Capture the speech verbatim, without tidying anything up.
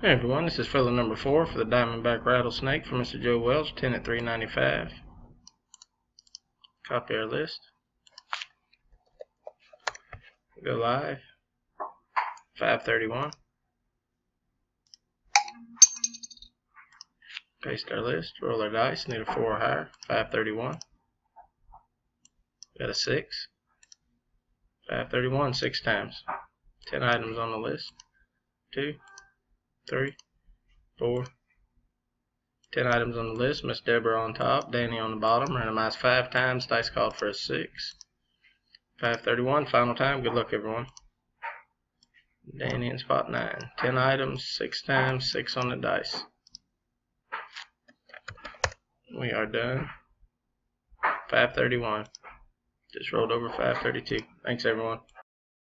Hey everyone, this is filler number four for the Diamondback Rattlesnake for Mister Joe Welch, ten at three ninety-five. Copy our list. Go live. five thirty-one. Paste our list. Roll our dice. Need a four or higher. five thirty-one. Got a six. five thirty-one six times. ten items on the list. two, three, four. ten items on the list. Miss Deborah on top. Danny on the bottom. Randomized five times. Dice called for a six. five thirty-one. Final time. Good luck, everyone. Danny in spot nine. ten items. six times. six on the dice. We are done. five thirty-one. Just rolled over five thirty-two. Thanks, everyone.